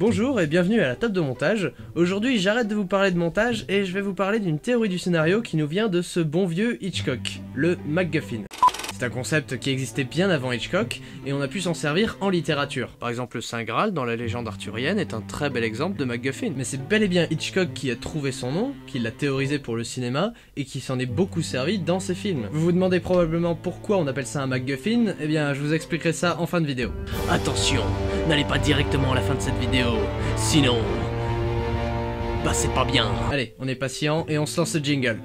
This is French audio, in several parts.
Bonjour et bienvenue à la table de montage. Aujourd'hui j'arrête de vous parler de montage et je vais vous parler d'une théorie du scénario qui nous vient de ce bon vieux Hitchcock, le MacGuffin. C'est un concept qui existait bien avant Hitchcock et on a pu s'en servir en littérature. Par exemple le Saint Graal dans la légende arthurienne est un très bel exemple de MacGuffin. Mais c'est bel et bien Hitchcock qui a trouvé son nom, qui l'a théorisé pour le cinéma et qui s'en est beaucoup servi dans ses films. Vous vous demandez probablement pourquoi on appelle ça un MacGuffin, eh bien je vous expliquerai ça en fin de vidéo. Attention, n'allez pas directement à la fin de cette vidéo, sinon... bah c'est pas bien. Allez, on est patient et on se lance le jingle.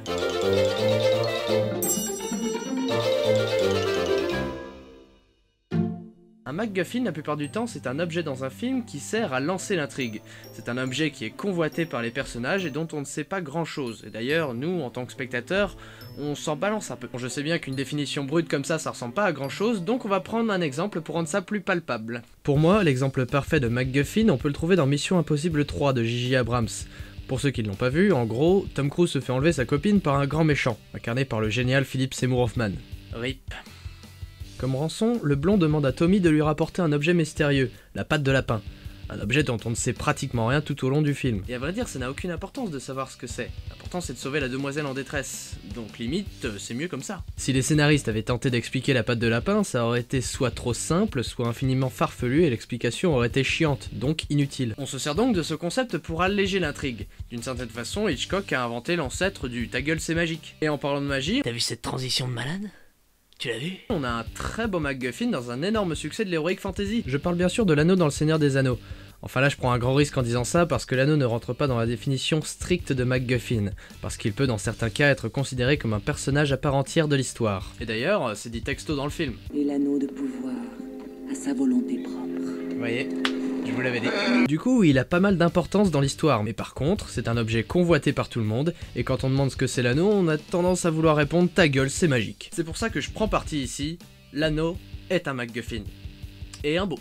Un MacGuffin, la plupart du temps, c'est un objet dans un film qui sert à lancer l'intrigue. C'est un objet qui est convoité par les personnages et dont on ne sait pas grand chose. Et d'ailleurs, nous, en tant que spectateurs, on s'en balance un peu. Bon, je sais bien qu'une définition brute comme ça ressemble pas à grand chose, donc on va prendre un exemple pour rendre ça plus palpable. Pour moi, l'exemple parfait de MacGuffin, on peut le trouver dans Mission Impossible 3 de J.J. Abrams. Pour ceux qui ne l'ont pas vu, en gros, Tom Cruise se fait enlever sa copine par un grand méchant, incarné par le génial Philip Seymour Hoffman. RIP. Comme rançon, le blond demande à Tommy de lui rapporter un objet mystérieux, la patte de lapin. Un objet dont on ne sait pratiquement rien tout au long du film. Et à vrai dire, ça n'a aucune importance de savoir ce que c'est. L'important c'est de sauver la demoiselle en détresse. Donc limite, c'est mieux comme ça. Si les scénaristes avaient tenté d'expliquer la patte de lapin, ça aurait été soit trop simple, soit infiniment farfelu et l'explication aurait été chiante, donc inutile. On se sert donc de ce concept pour alléger l'intrigue. D'une certaine façon, Hitchcock a inventé l'ancêtre du ta gueule c'est magique. Et en parlant de magie... T'as vu cette transition de malade ? Tu l'as vu ? On a un très beau MacGuffin dans un énorme succès de l'heroic fantasy. Je parle bien sûr de l'anneau dans le Seigneur des Anneaux. Enfin là je prends un grand risque en disant ça parce que l'anneau ne rentre pas dans la définition stricte de MacGuffin, parce qu'il peut dans certains cas être considéré comme un personnage à part entière de l'histoire. Et d'ailleurs, c'est dit texto dans le film. Et l'anneau de pouvoir à sa volonté propre. Vous voyez ? Je vous l'avais dit. Du coup, il a pas mal d'importance dans l'histoire, mais par contre, c'est un objet convoité par tout le monde, et quand on demande ce que c'est l'anneau, on a tendance à vouloir répondre « ta gueule, c'est magique ». C'est pour ça que je prends parti ici, l'anneau est un MacGuffin. Et un beau.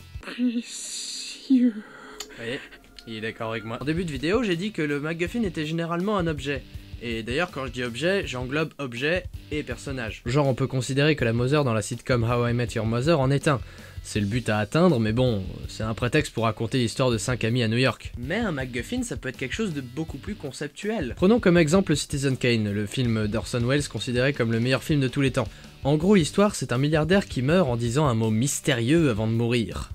Précieux. Vous voyez, il est d'accord avec moi. En début de vidéo, j'ai dit que le MacGuffin était généralement un objet. Et d'ailleurs, quand je dis objet, j'englobe objet et personnage. Genre, on peut considérer que la Mother dans la sitcom How I Met Your Mother en est un. C'est le but à atteindre, mais bon, c'est un prétexte pour raconter l'histoire de 5 amis à New York. Mais un MacGuffin, ça peut être quelque chose de beaucoup plus conceptuel. Prenons comme exemple Citizen Kane, le film d'Orson Welles considéré comme le meilleur film de tous les temps. En gros, l'histoire, c'est un milliardaire qui meurt en disant un mot mystérieux avant de mourir.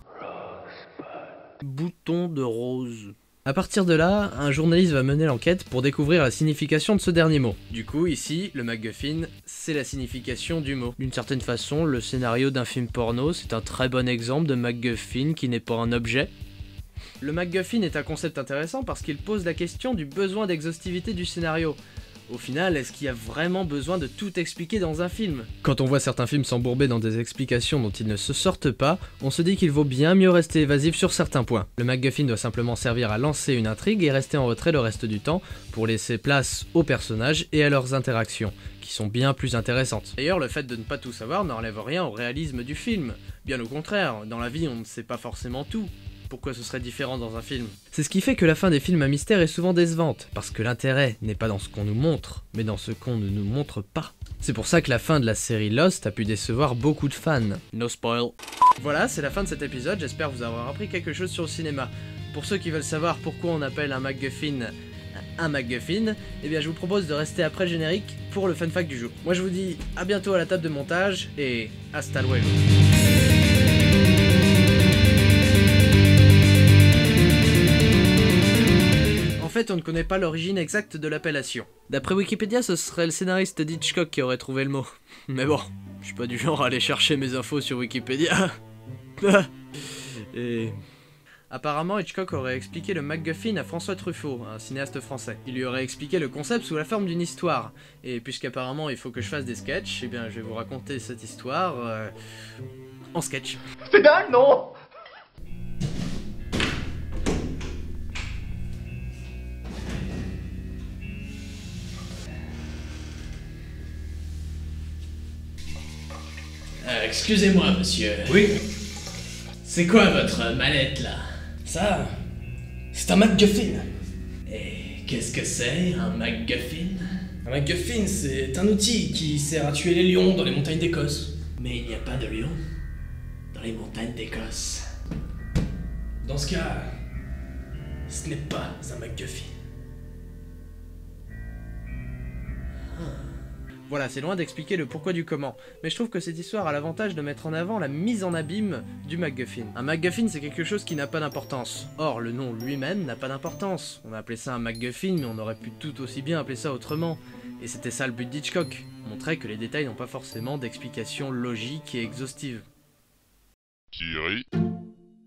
Bouton de rose. A partir de là, un journaliste va mener l'enquête pour découvrir la signification de ce dernier mot. Du coup, ici, le MacGuffin, c'est la signification du mot. D'une certaine façon, le scénario d'un film porno, c'est un très bon exemple de MacGuffin qui n'est pas un objet. Le MacGuffin est un concept intéressant parce qu'il pose la question du besoin d'exhaustivité du scénario. Au final, est-ce qu'il y a vraiment besoin de tout expliquer dans un film ? Quand on voit certains films s'embourber dans des explications dont ils ne se sortent pas, on se dit qu'il vaut bien mieux rester évasif sur certains points. Le MacGuffin doit simplement servir à lancer une intrigue et rester en retrait le reste du temps pour laisser place aux personnages et à leurs interactions, qui sont bien plus intéressantes. D'ailleurs, le fait de ne pas tout savoir n'enlève rien au réalisme du film. Bien au contraire, dans la vie on ne sait pas forcément tout. Pourquoi ce serait différent dans un film? C'est ce qui fait que la fin des films à mystère est souvent décevante, parce que l'intérêt n'est pas dans ce qu'on nous montre, mais dans ce qu'on ne nous montre pas. C'est pour ça que la fin de la série Lost a pu décevoir beaucoup de fans. No spoil. Voilà, c'est la fin de cet épisode, j'espère vous avoir appris quelque chose sur le cinéma. Pour ceux qui veulent savoir pourquoi on appelle un MacGuffin, eh bien je vous propose de rester après le générique pour le fun fact du jour. Moi je vous dis à bientôt à la table de montage, et hasta luego. En fait, on ne connaît pas l'origine exacte de l'appellation. D'après Wikipédia, ce serait le scénariste d'Hitchcock qui aurait trouvé le mot. Mais bon, je suis pas du genre à aller chercher mes infos sur Wikipédia. Et... apparemment, Hitchcock aurait expliqué le MacGuffin à François Truffaut, un cinéaste français. Il lui aurait expliqué le concept sous la forme d'une histoire. Et puisqu'apparemment il faut que je fasse des sketchs, eh bien je vais vous raconter cette histoire en sketch. C'est dingue, non? Excusez-moi, monsieur. Oui, C'est quoi votre mallette, là? ça, c'est un MacGuffin. Et qu'est-ce que c'est, un MacGuffin? Un MacGuffin, c'est un outil qui sert à tuer les lions dans les montagnes d'Écosse. Mais il n'y a pas de lion dans les montagnes d'Écosse. Dans ce cas, Ce n'est pas un MacGuffin. Voilà, c'est loin d'expliquer le pourquoi du comment, mais je trouve que cette histoire a l'avantage de mettre en avant la mise en abîme du MacGuffin. Un MacGuffin, c'est quelque chose qui n'a pas d'importance. Or, le nom lui-même n'a pas d'importance. On a appelé ça un MacGuffin, mais on aurait pu tout aussi bien appeler ça autrement. Et c'était ça le but d'Hitchcock, montrer que les détails n'ont pas forcément d'explication logique et exhaustive. Thierry